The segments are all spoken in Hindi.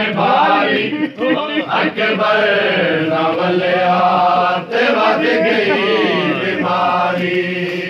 में भारी अकबर नवलिया ते वध गई बीमारी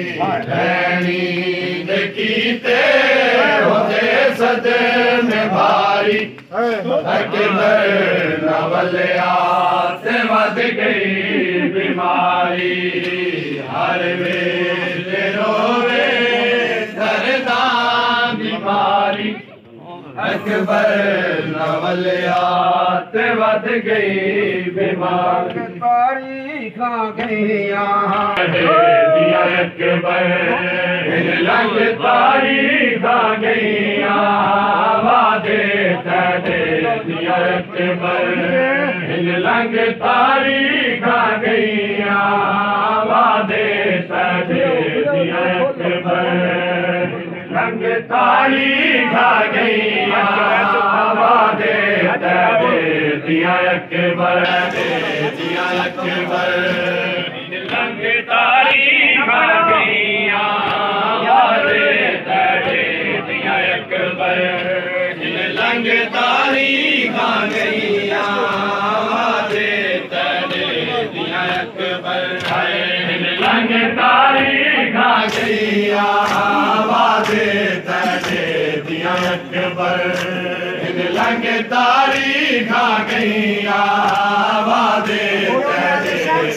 रहनी देखीते होते सदे में भारी अकबर नवलिया ते वध गई बीमारी हर वेले रोवे दर्दा बीमारी अकबर नवलिया ते वध गई बीमारी खा गईया दिया अकबर लंग तारी खा गईया वादे तड़े दिया अकबर लंग तारी खा गईया वादे तड़े दिया अकबर लंग तारी खा गईया वादे तड़े दिया अकबर दिया अकबर लंग तारी खा गईया वादे तड़े दिया अकबर लंग तारी खा गईया वादे तड़े दिया अकबर लंग तारी खा गईया वादे तड़े दिया अकबर लंग तारी खा गईया वादे तड़े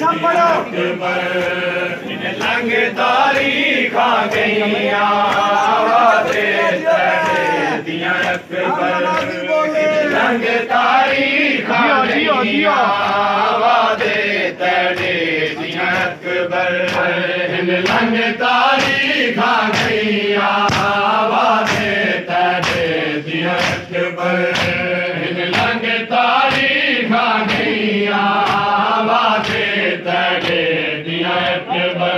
अकबर लंग तारी खा गईया वादे तड़े दिया अकबर लंग तारी खा गईया वादे तड़े दिया अकबर लंग तारी खा गईया वादे तड़े दिया अकबर लंग तारी खा गईया वादे तड़े दिया अकबर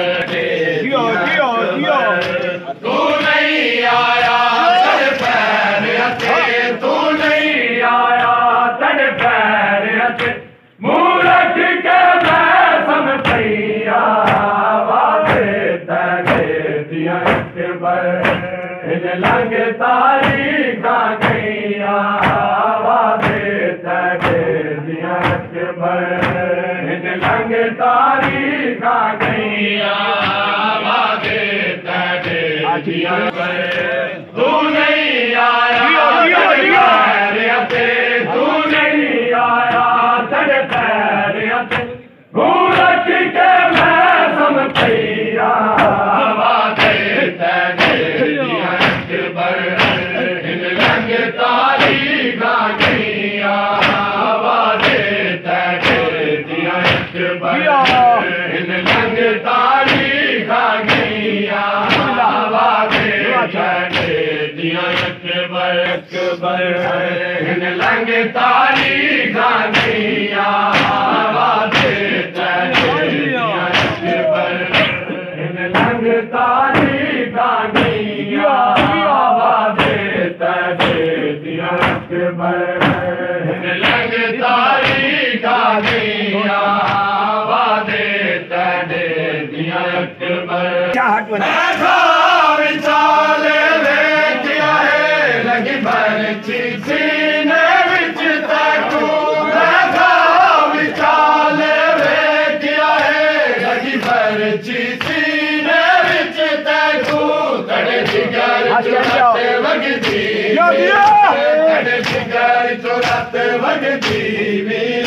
तू नहीं आया तड़ पैर अते तू नहीं आया तड़ पैर अते मूरख के मैं समझैया वादे तड़े दिया अकबर लंग तारी खा गईया वादे तड़े दिया अकबर लंग तारी खा गईया वादे तड़े दिया अकबर तू नहीं आया पैर अते तू नहीं आया तड़ पैर अते मूरख के मैं समझैया वादे तड़े दिया अकबर लंग तारी खा गईया वादे तड़े दिया अकबर लंग तारी खा गईया वादे तड़े दिया अकबर अकबर लंग तारी खा गईया वादे तड़े दिया अकबर लंग तारी खा गईया वादे तड़े दिया अकबर लंग तारी खा गईया वादे तड़े दिया अकबर विचाले देखिया है लगी भरची सीने विच तकू विचाले देखिया है लगी भरची सीने विच तकू तड़े जिगर चुराते वगदी तड़े जिगर चुराते वगदी वीर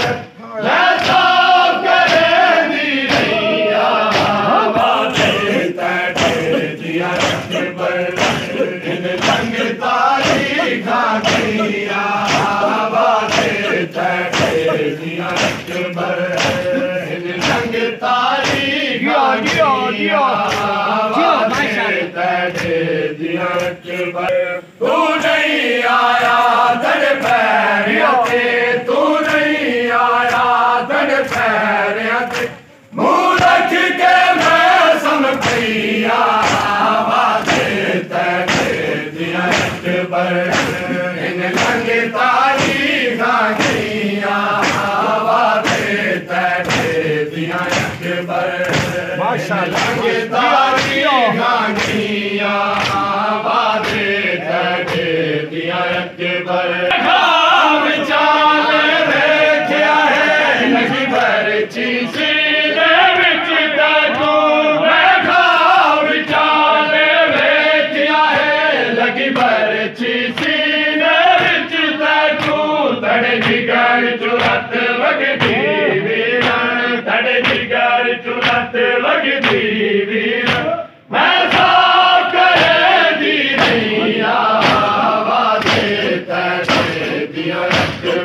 लंग तारी खा गईया वादे तड़े दिया अकबर लंग तारी खा गईया वादे तड़े दिया अकबर तू नहीं आया तड़ पैर अते तू नहीं आया तड़ पैर अते मूरख के मैं समझैया वादे तड़े दिया अकबर लंग तारी खा गईया वादे तड़े दिया अकबर लंग तारी खा गईया वादे तड़े दिया अकबर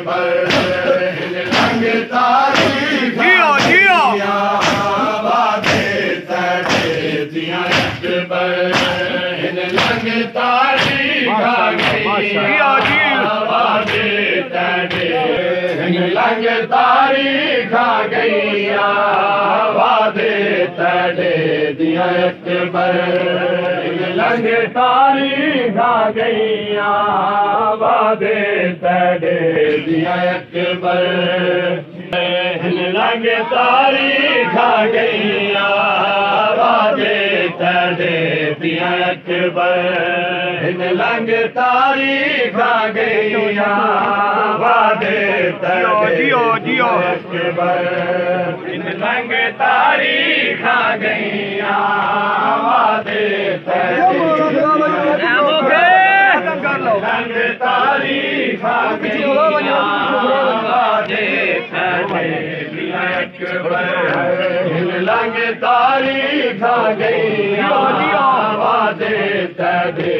अकबर हिन लंग तारीख वादे तड़े दियां अकबर हिन लंग तारीख वादे तड़े हिन लंग तारीख गईया वादे तड़े दियां अकबर हिन लंग तारीख गईया वादे तड़े दियां अकबर हिन लंग तारीख गईया वादे तड़े दियां अकबर हिन लंग तारीख गईया वादे तड़े अकबर हिन लंग तारीख गईया वादे तड़े लंग तारीख गईया वादे तड़े दियां अकबर हिन लंग तारीख गईया वादे तड़े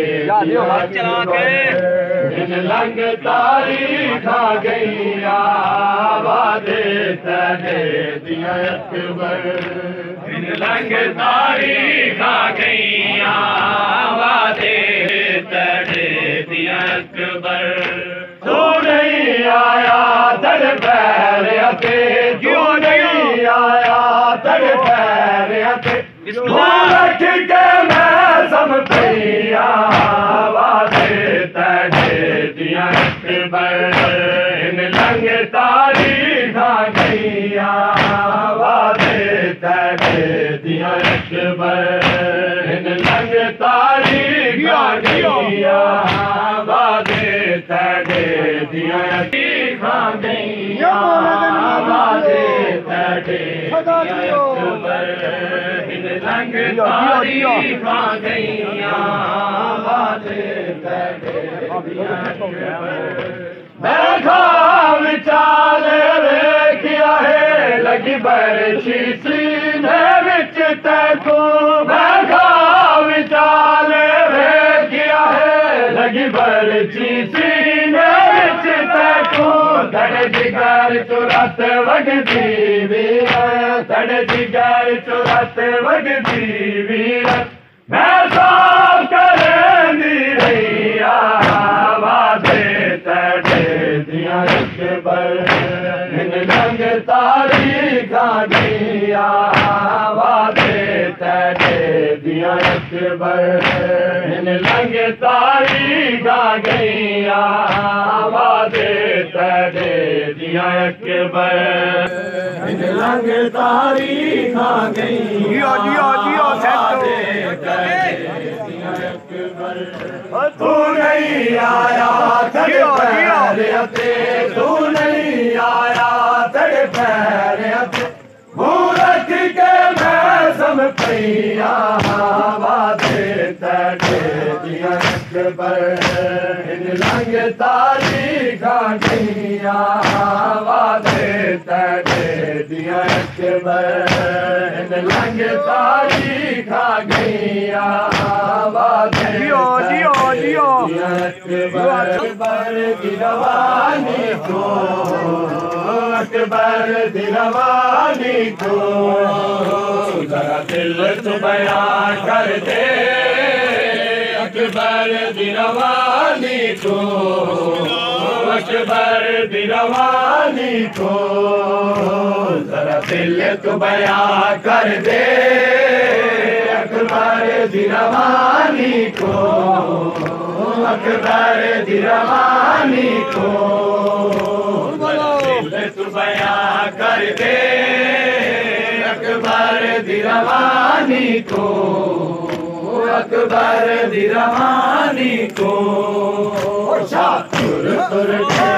हिन लंग तारीख गईया वादे तड़े दियां अकबर हिन लंग तारीख गईया वादे तड़े दियां अकबर तू नहीं आया तड़ पैर अते तू नहीं आया तड़ पैर अते रख के मैं सम पैया वादे तड़े दियां अकबर हिन लंग तारीख गईया वादे तड़े दियां अकबर हिन लंग तारीख गईया वादे तड़े दियां अकबर गईया वादे तड़े अकबर हिन लंग तारीख गईया वादे तड़े बैठा विचार वेखिया है लगी बरछी सीने विच तैको बैठा विचार वेखिया है लगी बरछी सीने विच तैको तड़ जिगर चुरत वगदी वीर तड़ जिगर चुरत वगदी वीर मैं साफ करेंदी रैया वादे तड़े दियां अकबर हिन लंग तारीख गईया वादे तड़े दियां अकबर हिन लंग तारीख गईया वादे तड़े दियां अकबर हिन लंग तारीख गईया तू नहीं आया तड़ पैर अते तू नहीं आया तड़ पैर अते मूरख के मैं सम पैया वादे तड़े दियां अकबर हिन लंग तारीख गईया वादे तड़े दियां अकबर हिन लंग तारीख गईया वादे अकबर दी रवानी को अकबर दी रवानी को जरा दिल तो बयां कर दे अकबर दी रवानी को अकबर दी रवानी को जरा दिल तो बयां कर दे अकबर दी रवानी को अकबर दी रवानी को दिल तू बयां कर दे अकबर दी रवानी को अकबर दी रवानी को तुर तुर के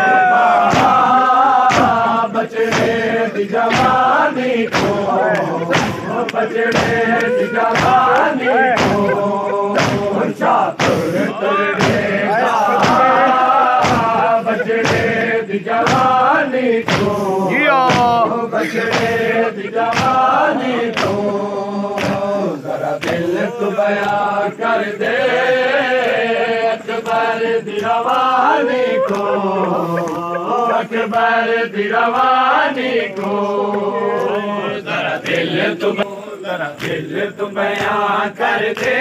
बचड़े दी जवानी को बचड़े दी जवानी को तुर तुर के बचड़े दी जवानी को बचड़े दी जवानी को जरा दिल तू बयां कर दे अकबर दी रवानी को अकबर दी रवानी को जरा दिल तू बयां कर दे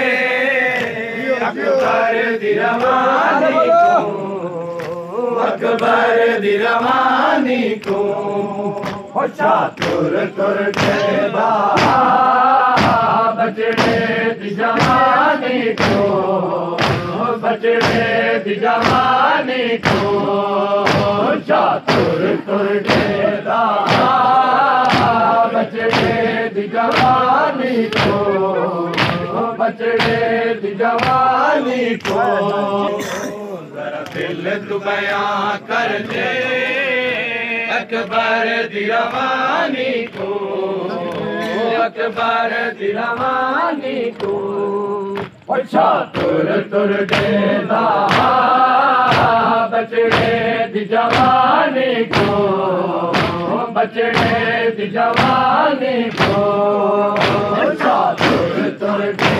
अकबर दी रवानी को अकबर दी रवानी को तुर तुर के बचड़े दी जवानी को बचड़े दी जवानी को तुर तुर के बचड़े दी जवानी को बचड़े दी जवानी को जरा दिल तू बयां कर दे अकबर दी रवानी को अकबर दी रवानी को तुर तुर के बचड़े दी जवानी को बचड़े दी जवानी को तुर तुर के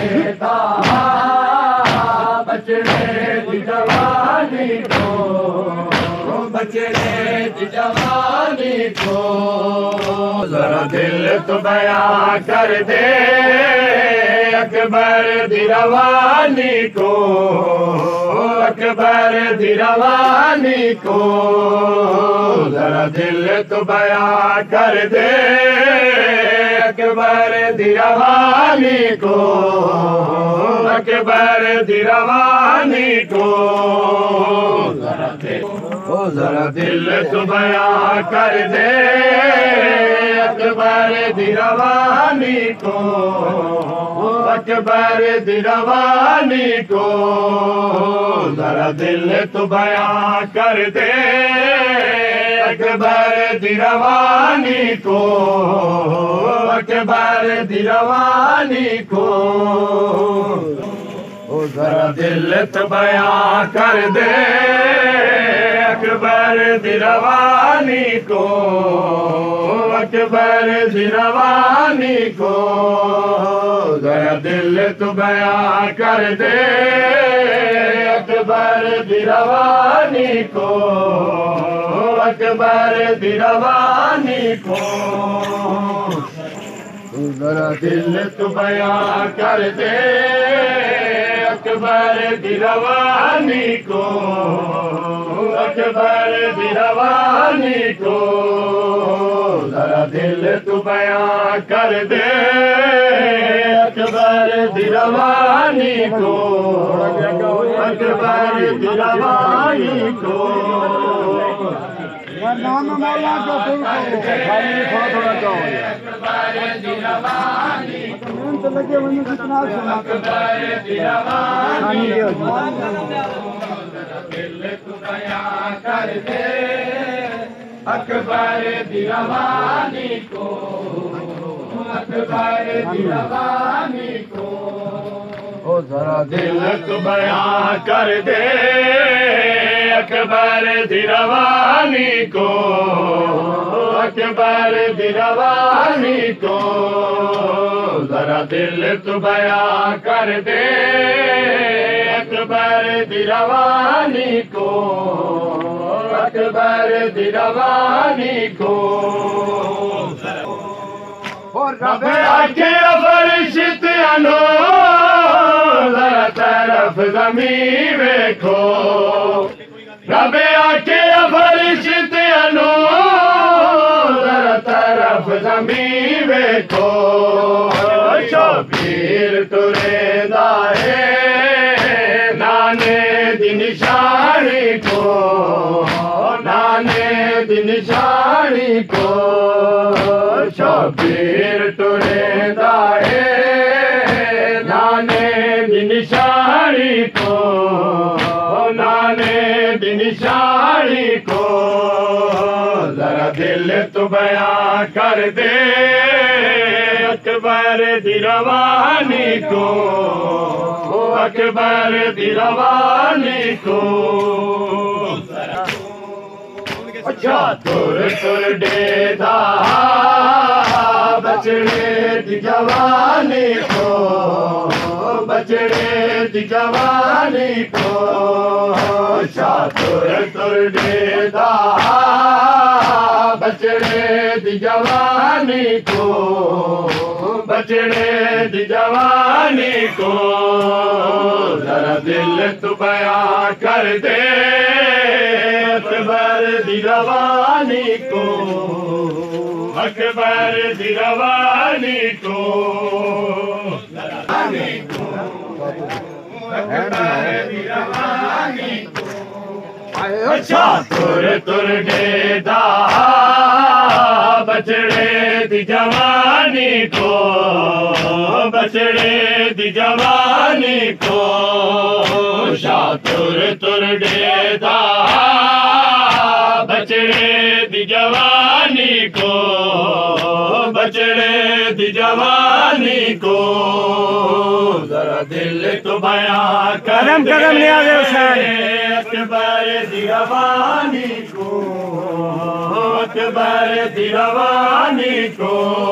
बचड़े दी जवानी को बचड़े दी जवानी को जरा दिल तो बयां कर दे अकबर दी रवानी को अकबर दी रवानी को जरा दिल तो बयां कर दे अकबर दी रवानी को अकबर दी रवानी को जरा दिल तो बयां कर दे अकबर दी रवानी को अकबर दी रवानी को जरा दिल तो बयां कर दे अकबर दी रवानी को अकबर दी रवानी को जरा दिल तो बयां कर दे अकबर दी रवानी को अकबर दी रवानी को जरा दिल तो बयां कर दे अकबर दी रवानी को अकबर दी रवानी को जरा दिल तो बयां कर दे अकबर दी रवानी को अकबर दी रवानी को जरा दिल तू बयां कर दे अकबर दी रवानी को अकबर दी रवानी को नाम मौला का थोड़ा अकबर दी रवानी तो लगे वही कितना सुना अकबर दी रवानी दिल तू बयां कर दे अकबर दी रवानी को अकबर दी रवानी को जरा दिल तू बयां कर दे अकबर दी रवानी को अकबर दी रवानी को जरा दिल तू बयां कर दे अकबर दी रवानी को अकबर दी रवानी को रब आके फरिश्त अनो जरा तरफ ज़मीन देखो रब आके फरिश्त अनो जरा तरफ ज़मीन देखो शबीर तुरे दाए नाने दी निशानी को नाने दी निशानी को शबीर तुरे दाए नाने दी निशानी को नाने दी निशानी को जरा दिल तू बयां कर दे अकबर दी रवानी को अकबर दी रवानी को अच्छा तुर तुर डेदा बचड़े दी जवानी को बचड़े दी जवानी को अच्छा तुर तुर डेदा बचड़े दी जवानी को, बचड़े दी जवानी को जरा दिल तू बयां कर दे, अकबर दी रवानी को, अकबर दी रवानी को, अकबर दी रवानी को। अच्छा तुर तुर डेदा बचड़े दी जवानी को, बचड़े दी जवानी को, शाह तुर तुर डेदा बचड़े दी जवानी को, बचड़े दी जवानी को जरा दिल तो बयां कदम कदम ले आगे हुसैन। अकबर दी रवानी को, अकबर दी रवानी को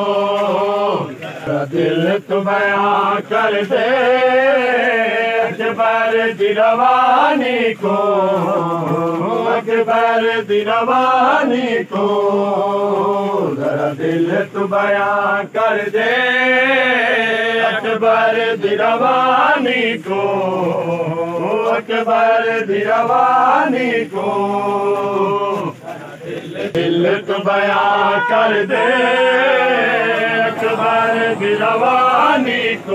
जरा दिल तो बयां कर दे, अकबर दी रवानी को, अकबर दी रवानी को जरा दिल तू बयां कर दे, अकबर दी रवानी को, अकबर दी रवानी को दिल तू बयां कर दे, अकबर दी रवानी को,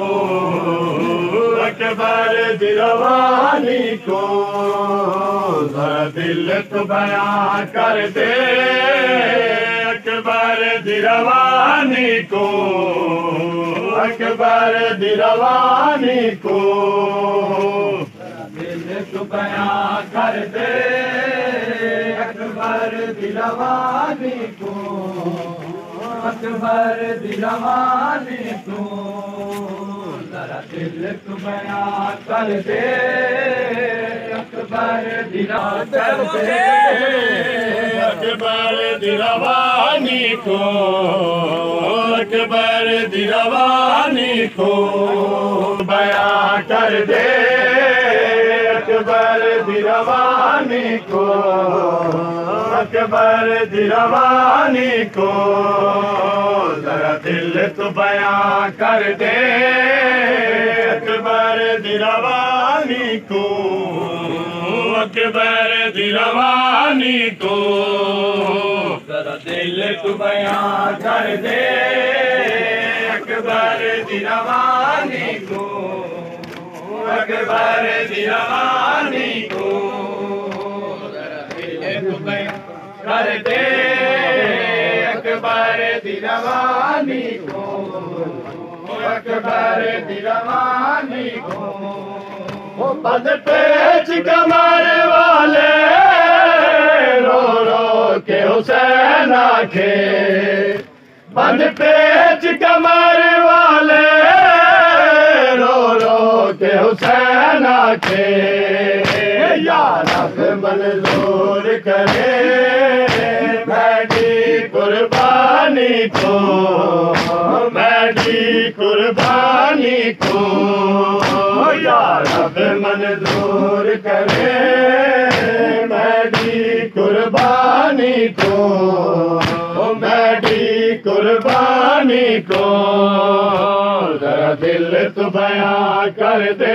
अकबर दी रवानी को जरा दिल तू बयां कर दे, अकबर दी रवानी को, अकबर दी रवानी को दिल तू बयां कर दे, अकबर दी रवानी को, अकबर दी रवानी को जरा दिल तू बयां कर दे, अकबर दी कर दे, अकबर दी रवानी को, अकबर दी रवानी को बयां कर दे, अकबर दी रवानी को, अकबर दी रवानी को जरा दिल तू बयां कर दे, अकबर दी रवानी को, अकबर दी रवानी को जरा दिल तू बयां कर दे, अकबर दी रवानी को, अकबर दी रवानी को जरा दिल तू बयां कर दे, अकबर दी रवानी को, अकबर दी रवानी को बंद पेच कमर वाले रो रो के हुसैन आखे, बंद पेच कमर वाले रो रो के हुसैन आखे, या रब मंजूर करे मैडी कुर्बानी को, मैडी कुर्बानी को, या रब मंजूर करे मैडी कुर्बानी को, मैडी कुर्बानी को जरा दिल तू बयां कर दे,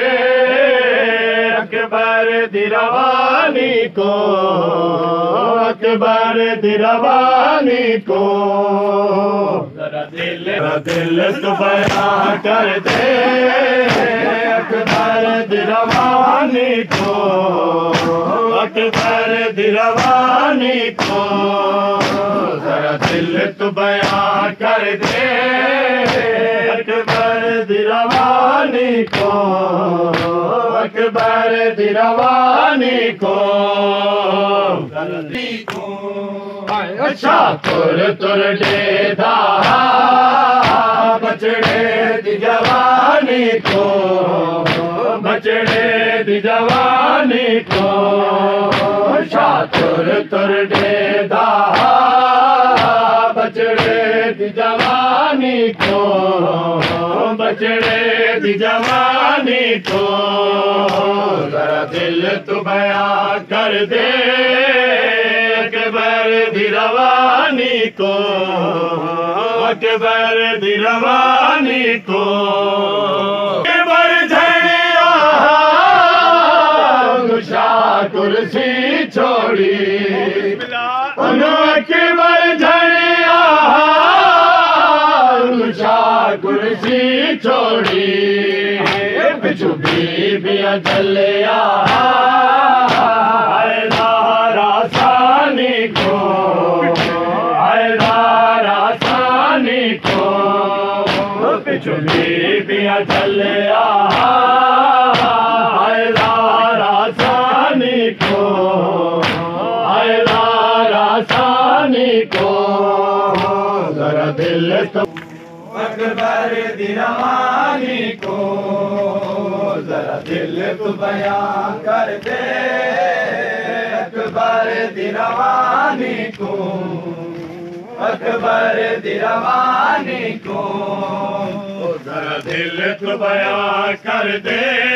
अकबर दी रवानी को, अकबर दी रवानी को जरा दिल तू बयां कर दे, अकबर दी रवानी को, अकबर दी रवानी को जरा दिल तू बयां कर दे, अकबर दी रवानी को, अकबर दी रवानी को अच्छा तुर तुर डेदा बचड़े दी जवानी को, बचड़े दी जवानी को अच्छा तुर तुर डेदा बचड़े दी जवानी को, बचड़े दी जवानी को जरा दिल तू बयां कर दे, अकबर दी रवानी को, अकबर दी रवानी को, अकबर झड़िया गुशा कुर्सी छोड़ी, अकबर झड़िया गुशा कुर्सी छोड़ी, पिछू बीबियां चलिया रासानी को, रासानी को, पिछू बीबियां चलिया रासानी को, रासानी को, जरा दिल तो अकबर दी रवानी को, जरा दिल तो बयां कर दे, अकबर दी रवानी को, अकबर दी रवानी को, जरा दिल तो बयां कर दे,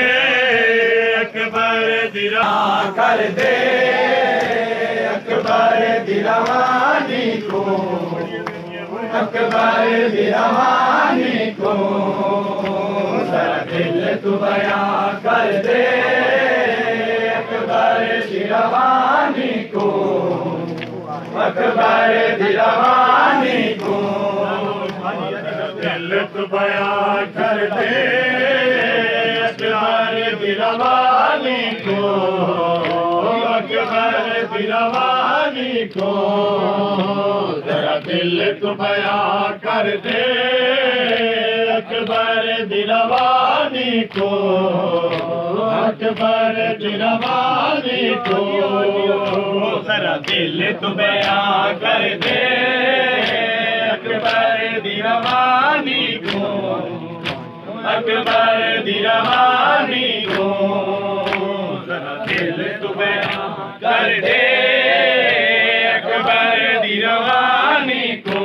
अकबर दी रवानी कर दे, अकबर दी रवानी को, अकबर दी रवानी को, जरा दिल तू बयां कर दे, अकबर दी रवानी को, अकबर दी रवानी को, दिल तू बयां कर दे, अकबर दी रवानी को, अकबर दी रवानी को, जरा दिल तू बयां कर दे, अकबर दी रवानी को, अकबर दी रवानी को, जरा दिल तू बयां कर दे, अकबर दी रवानी को, अकबर दी रवानी को, जरा दिल तू बयां कर दे, अकबर दी रवानी को,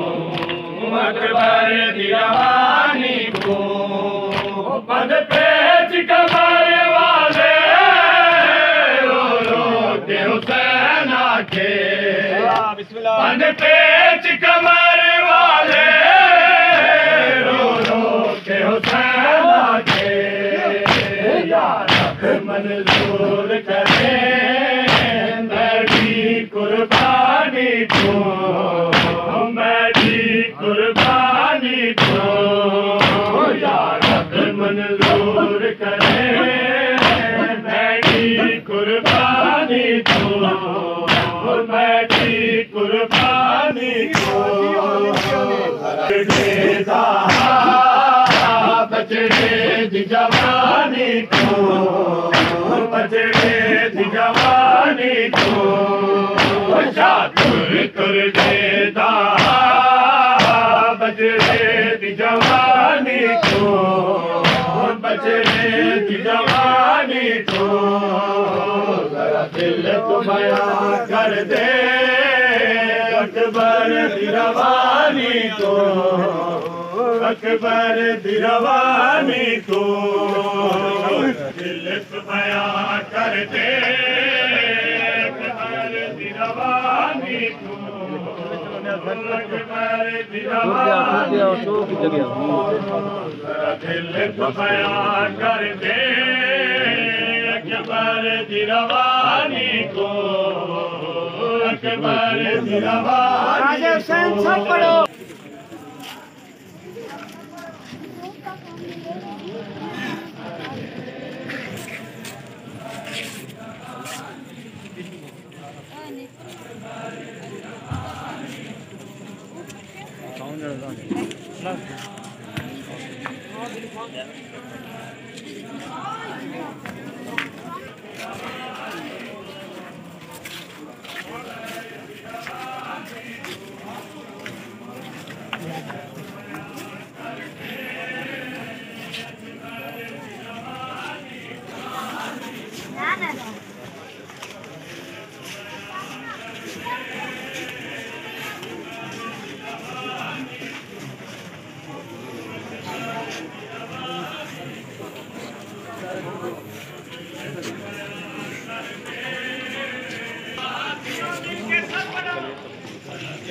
अकबर दी रवानी को, पद पेच कमर वाले रो रो के हुसैन आके, पद पेच कमर वाले रो रो के हुसैन आके, या रब मंजूर करे मेरी कुर्बानी को, मेरी कुर्बानी को, या रब मंजूर करे मेरी कुर्बानी को, मेरी कुर्बानी को, बचड़े दी जवानी को, बचड़े दी जवानी को, तुर तुर देता बचड़े दी जवानी को, बचड़े दी जवानी को, जरा दिल तो बयां कर दे, अकबर दी रवानी को, अकबर दी रवानी को, दिल तो बयां कर दे, अकबर दी रवानी को, अकबर दी रवानी को, दिल तो बयां कर दे, अकबर दी रवानी को, अकबर दी रवानी को।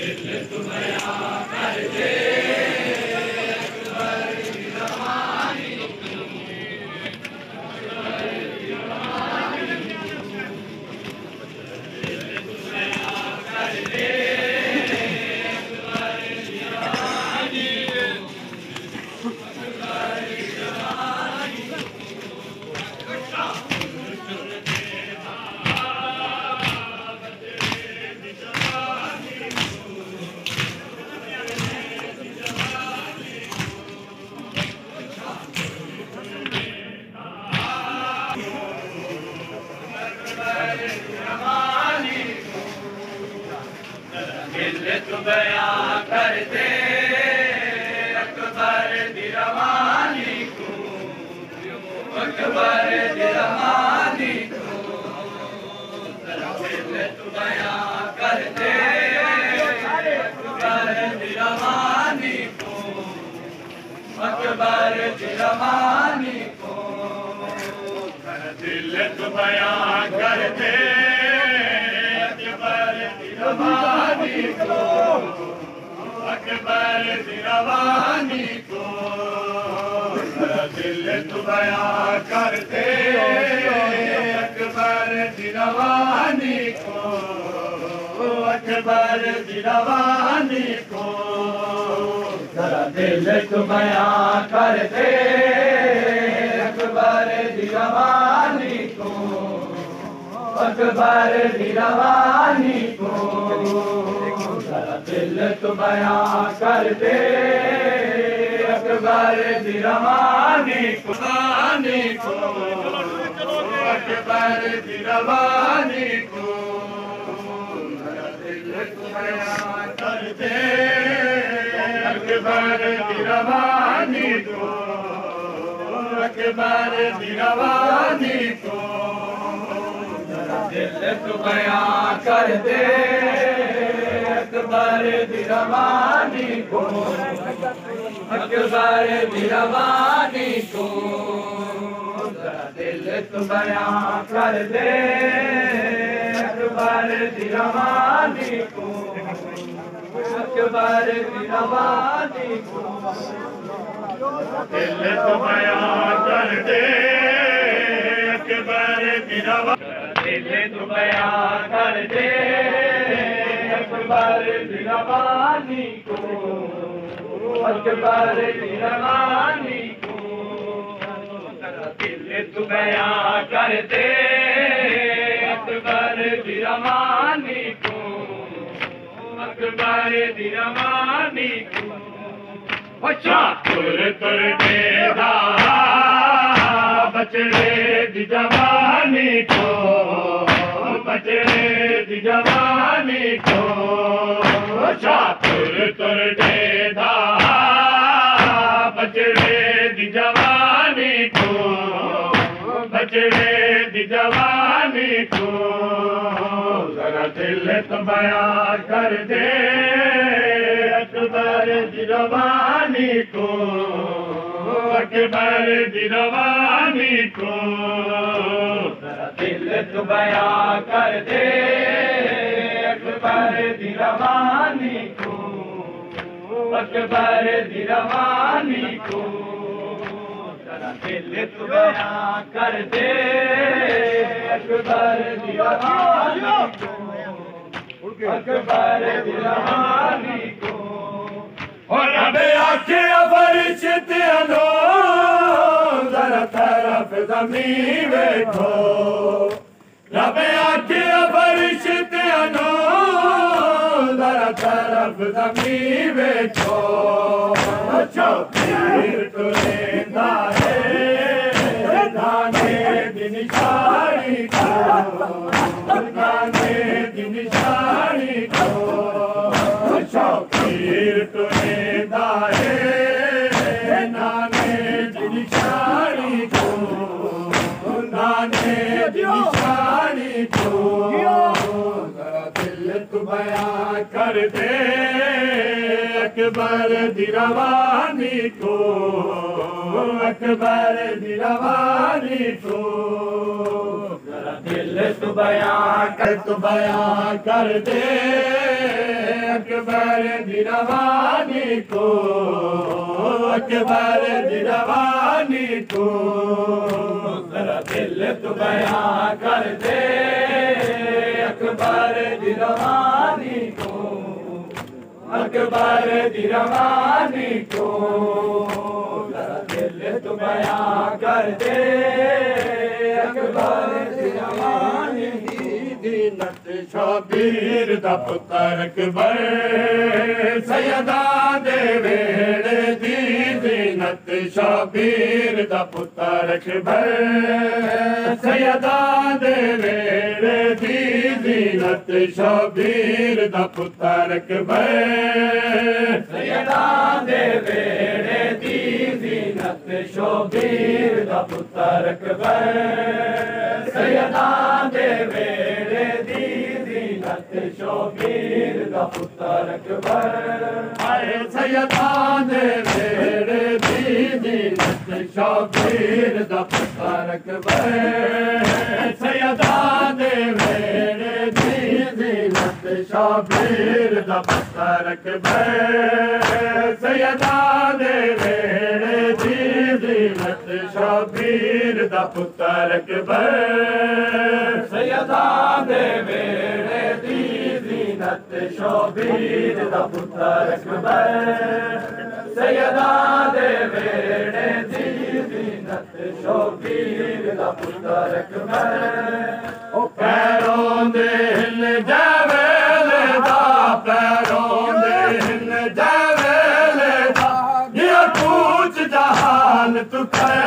मिल्लत बयां कर दे अकबर दी रवानी को, अकबर दी रवानी को। मिल्लत बयां कर दे अकबर दी रवानी को, अकबर दी रवानी को। मिल्लत बयां कर दे रवानी को, अकबर दी रवानी को। दिल तू बयां कर दे अकबर दी रवानी को, अकबर दी रवानी को। दिल तू बयां कर दे अकबर दी रवानी को, अकबर दी रवानी को। दिल तू बयां कर दे अकबर दी रवानी को, अकबर दी रवानी को। दिल तू बयां कर दे अकबर दी रवानी को, अकबर दी रवानी को। दिल तू बयां कर दे अकबर दी रवानी को, अकबर दी रवानी को। दिल तू बयां कर दे अकबर दी रवानी को, अकबर दी रवानी को। दिल तू बयां कर दे अकबर दी रवानी। दिल तू बयां कर दे अकबर दी रवानी को, अकबर दी रवानी को। दिल तू बयां कर दे अकबर दी रवानी को, अकबर दी रवानी को। अच्छा तुर तुर के बचड़े दी जवानी को, बचड़े दी जवानी को। तुर तुर के बचड़े दी जवानी को, बचड़े दी जवानी को। जरा दिल तो बयां कर दे अकबर दी रवानी को, अकबर दी रवानी को। दिल तू बयां कर दे अकबर दी रवानी को, अकबर दी रवानी को। दिल तू बयां कर दे अकबर दी रवानी को, अकबर दी रवानी को। और अबे आखे फरिश्त अनो जरा तरफ ज़मीन बैठो, रबे आखे फरिश्त अनो जरा तरफ ज़मीन बैठो। अच्छा पीर तो लेता है गाने की निशानी को, गाने की निशानी को। अच्छा पीर तो लेता है नाने की निशानी को, नाने की निशानी को। दिल तू बयां कर दे अकबर दी रवानी को, अकबर दी रवानी को। दिल तू बयां कर दे अकबर दी रवानी को, अकबर दी रवानी को जरा दिल तू बयां कर दे, अकबर दी रवानी को, अकबर दी रवानी को जरा दिल तू बयां कर दे, अकबर दी रवानी दीनत शबीर दा पुत्र अकबर सैयदा दे वेड़े दी दीनत शबीर दा पुत्र अकबर सैयदा दे वेड़े दी दीनत शबीर दा पुत्र अकबर सैयदा दे वेड़े दी दीनत शबीर दा पुत्र अकबर सैयदा दे वेड़े दी दीनत शबीर दा पुत्र अकबर आए सैयदा दे वेड़े दी दीनत शबीर दा पुत्र अकबर सैयदा दे वेड़े दी दीनत शबीर दा पुत्र अकबर सैयदा दे वेड़े दी दीनत शबीर दा पुत्र अकबर सैयदा दे वेड़े दी दीनत शबीर दा पुत्र अकबर सैयदा दे वेड़े दी दीनत शबीर दा पुत्र अकबर ओ पैरों दे हिल जावेले दा पैरों दे हिल जावेले दा ये पूछ जहान तू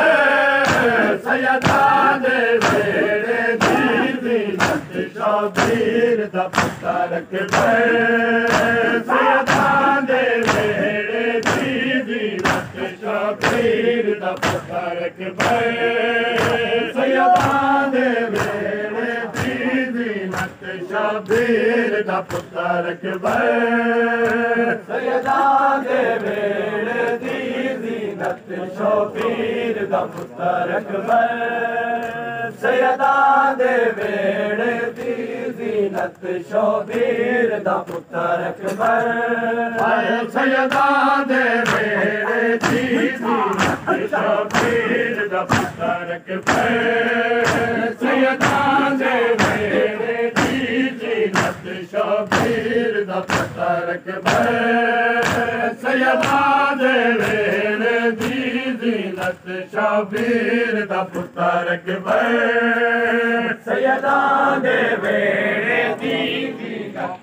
सैयदा दे वेड़े दी दीनत शबीर दा पुत्र अकबर सैयदा दे वेड़े दी दीनत शबीर दा पुत्र अकबर सैयदा दे वेड़े दी दीनत शबीर दा पुत्र अकबर सैयदा दे वेड़े दी दीनत शबीर दा पुत्र अकबर सैयदा दे वेड़े दी दीनत शबीर दा पुत्र अकबर सैयदा दे वेड़े दी दीनत शबीर दा पुत्र अकबर सैयदा दे वेड़े दी दीनत शबीर दा पुत्र अकबर सैयदा दे वेड़े दी दीनत शबीर दा पुत्र अकबर सैयदा दे वेड़े दी दीनत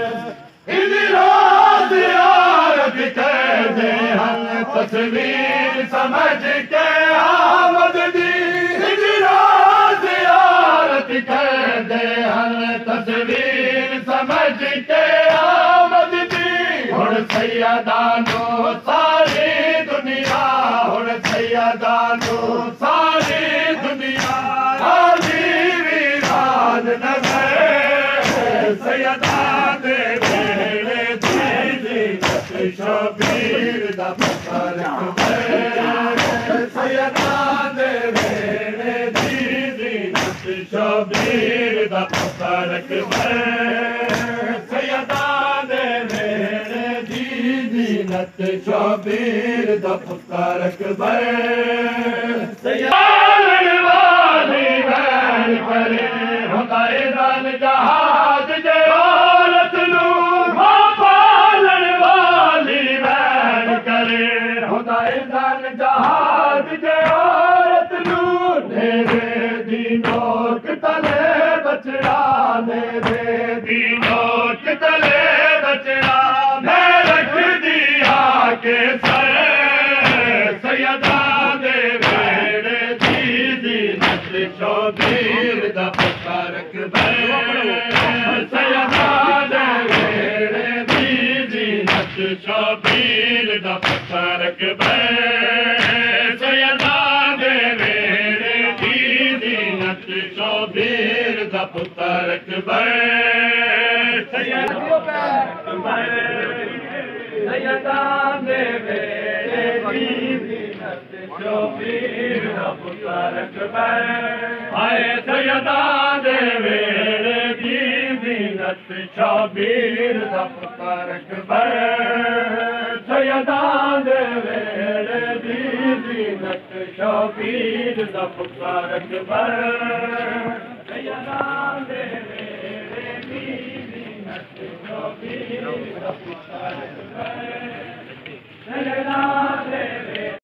रोज यारत कहते हम तस्वीर समझ के आमद दी रोज यारत कहते हम तस्वीर समझ के आमद दी हुण सैयदा नो सारी दुनिया हुण सैयदा नो सारी दुनिया आली वीरान नजर सैयदा दे वेड़े दी दीनत शबीर दा पुत्र अकबर सैयदा दे वेड़े दी दीनत शबीर दा पुत्र अकबर सैयदा दे वेड़े दी दीनत शबीर दा पुत्र अकबर सैयदा वाली बहन करे हुदाए दान जहाज जे औरत नू पालन वाली बहन करे हुदाए दान जहाज जे औरत नू नेरे दी नोक तले बचड़ा नेरे दी नोक तले बचड़ा मैं रख दिया के सर सैयदा दे वेड़े दी दीनत शबीर दा पुत्र अकबर सैयदा दे वेड़े दी दीनत शबीर दा पुत्र अकबर सैयदा दे वेड़े दी दीनत शबीर दा पुत्र अकबर सैयदा दे वेड़े दी दीनत शबीर दा पुत्र अकबर आए सैयदा दे वेड़े दी दीनत दीनत शाबीर दफ्तर अकबर सैयदां दे वेड़े दी दीनत शाबीर दफ्तर अकबर सैयदां दे वेड़े दी दीनत शाबीर दफ्तर अकबर सैयदां